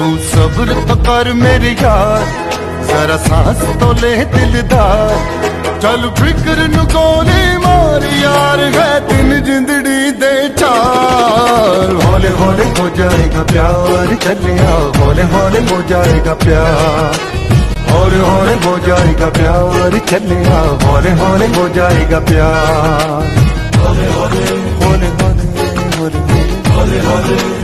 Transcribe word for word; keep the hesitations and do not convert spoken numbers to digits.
तू सब्र तो कर मेरी यार, जरा सांस तो ले दिलदार। चल फिक्र नु गोली मार यार, है तीन जिंदड़ी दे चार। हौले हौले हो जाएगा प्यार चलिया, हौले हौले हो जाएगा प्यार। हौले हौले हो जाएगा प्यार चलिया, हौले हौले हो जाएगा प्यार। हौले हौले हौले हौले हौले हौले हौले